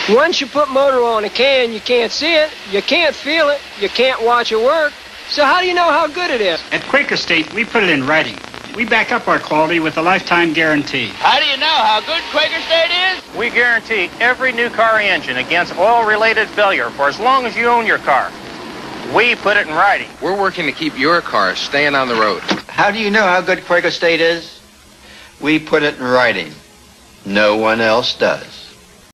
Once you put motor on a can, you can't see it, you can't feel it, you can't watch it work. So how do you know how good it is? At Quaker State, we put it in writing. We back up our quality with a lifetime guarantee. How do you know how good Quaker State is? We guarantee every new car engine against oil-related failure for as long as you own your car. We put it in writing. We're working to keep your car staying on the road. How do you know how good Quaker State is? We put it in writing. No one else does.